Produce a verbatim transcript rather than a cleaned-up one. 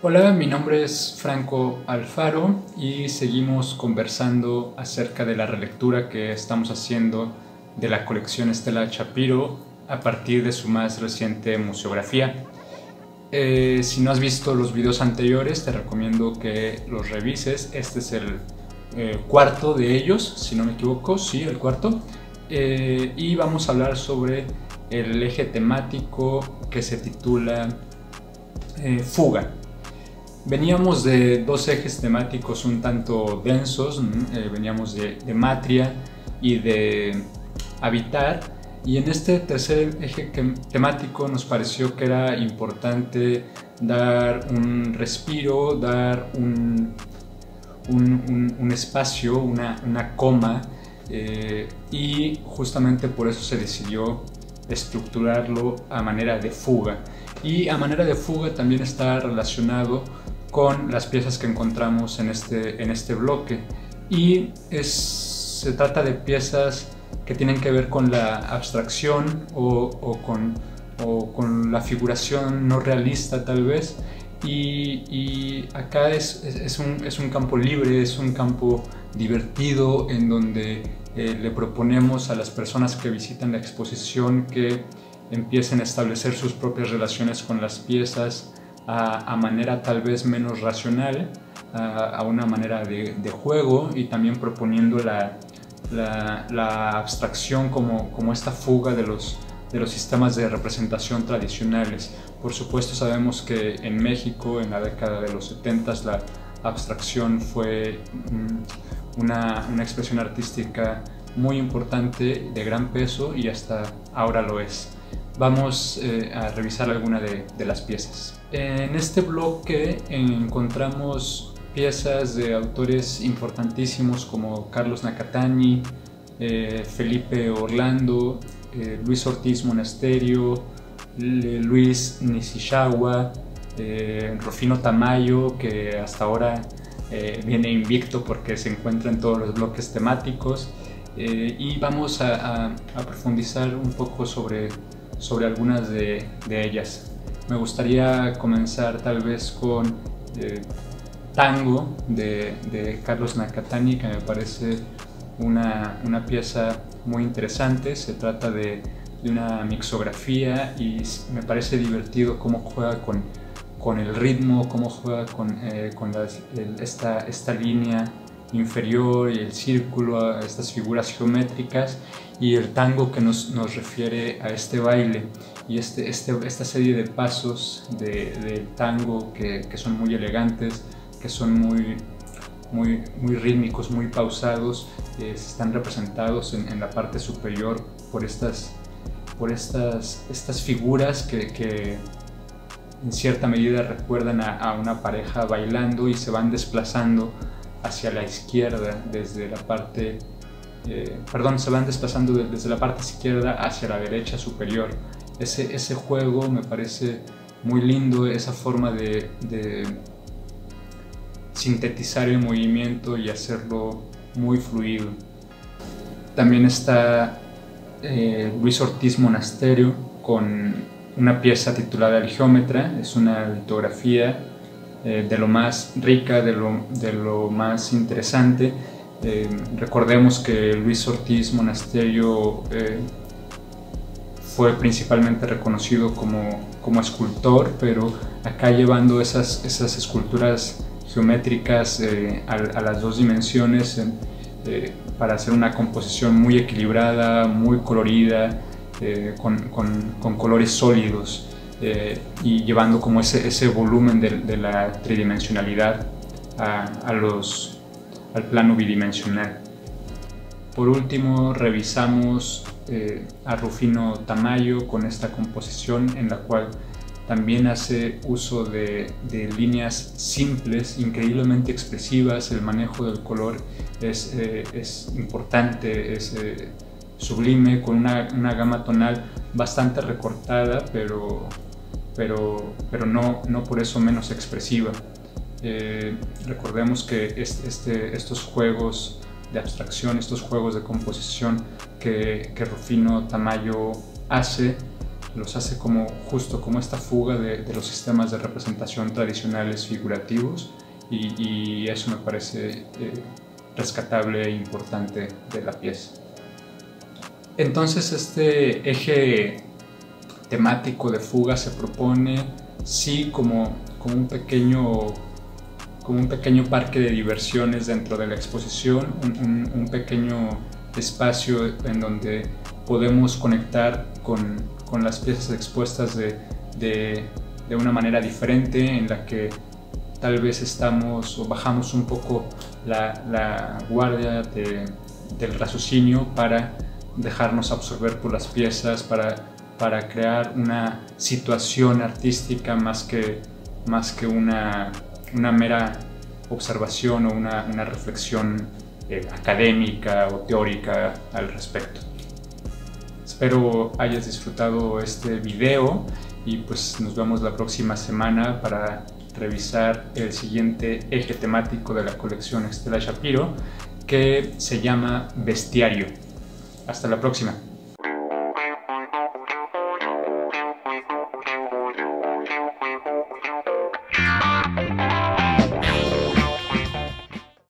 Hola, mi nombre es Franco Alfaro y seguimos conversando acerca de la relectura que estamos haciendo de la colección Stella Shapiro a partir de su más reciente museografía. Eh, si no has visto los videos anteriores, te recomiendo que los revises. Este es el eh, cuarto de ellos, si no me equivoco, sí, el cuarto. Eh, y vamos a hablar sobre el eje temático que se titula eh, Fuga. Veníamos de dos ejes temáticos un tanto densos, eh, veníamos de, de Matria y de Habitar, y en este tercer eje temático nos pareció que era importante dar un respiro, dar un, un, un, un espacio, una, una coma, eh, y justamente por eso se decidió estructurarlo a manera de fuga. Y a manera de fuga también está relacionado con las piezas que encontramos en este, en este bloque, y es, se trata de piezas que tienen que ver con la abstracción o, o, con, o con la figuración no realista tal vez, y, y acá es, es, es, un, es un campo libre, es un campo divertido en donde eh, le proponemos a las personas que visitan la exposición que empiecen a establecer sus propias relaciones con las piezas a, a manera tal vez menos racional, a, a una manera de, de juego, y también proponiendo la, la, la abstracción como, como esta fuga de los, de los sistemas de representación tradicionales. Por supuesto, sabemos que en México en la década de los setenta la abstracción fue mm, una, una expresión artística muy importante, de gran peso, y hasta ahora lo es. Vamos eh, a revisar algunas de, de las piezas. En este bloque encontramos piezas de autores importantísimos como Carlos Nakatani, eh, Felipe Orlando, eh, Luis Ortiz Monasterio, Luis Nishizawa, eh, Rufino Tamayo, que hasta ahora eh, viene invicto porque se encuentra en todos los bloques temáticos, eh, y vamos a, a, a profundizar un poco sobre sobre algunas de, de ellas. Me gustaría comenzar tal vez con eh, Tango de, de Carlos Nakatani, que me parece una, una pieza muy interesante. Se trata de, de una mixografía y me parece divertido cómo juega con, con el ritmo, cómo juega con, eh, con las, el, esta, esta línea inferior y el círculo, estas figuras geométricas, y el tango que nos, nos refiere a este baile y este, este, esta serie de pasos de, del tango que, que son muy elegantes, que son muy, muy, muy rítmicos, muy pausados, eh, están representados en, en la parte superior por estas, por estas, estas figuras que, que en cierta medida recuerdan a, a una pareja bailando y se van desplazando hacia la izquierda desde la parte eh, perdón, se van desplazando desde la parte izquierda hacia la derecha superior. Ese, ese juego me parece muy lindo, esa forma de, de sintetizar el movimiento y hacerlo muy fluido. También está eh, Luis Ortiz Monasterio con una pieza titulada El Geómetra. Es una litografía Eh, de lo más rica, de lo, de lo más interesante. Eh, recordemos que Luis Ortiz Monasterio eh, fue principalmente reconocido como, como escultor, pero acá llevando esas, esas esculturas geométricas eh, a, a las dos dimensiones eh, para hacer una composición muy equilibrada, muy colorida, eh, con, con, con colores sólidos. Eh, y llevando como ese, ese volumen de, de la tridimensionalidad a, a los, al plano bidimensional. Por último, revisamos eh, a Rufino Tamayo con esta composición en la cual también hace uso de, de líneas simples, increíblemente expresivas. El manejo del color es, eh, es importante, es eh, sublime, con una, una gama tonal bastante recortada, pero pero, pero no, no por eso menos expresiva. Eh, recordemos que este, este, estos juegos de abstracción, estos juegos de composición que, que Rufino Tamayo hace, los hace como justo como esta fuga de, de los sistemas de representación tradicionales figurativos, y, y eso me parece eh, rescatable e importante de la pieza. Entonces este eje temático de fuga se propone sí como, como, un pequeño, como un pequeño parque de diversiones dentro de la exposición, un, un, un pequeño espacio en donde podemos conectar con, con las piezas expuestas de, de, de una manera diferente, en la que tal vez estamos o bajamos un poco la, la guardia de, del raciocinio para dejarnos absorber por las piezas, para, para crear una situación artística más que, más que una, una mera observación o una, una reflexión eh, académica o teórica al respecto. Espero hayas disfrutado este video y pues nos vemos la próxima semana para revisar el siguiente eje temático de la colección Stella Shapiro, que se llama Bestiario. Hasta la próxima.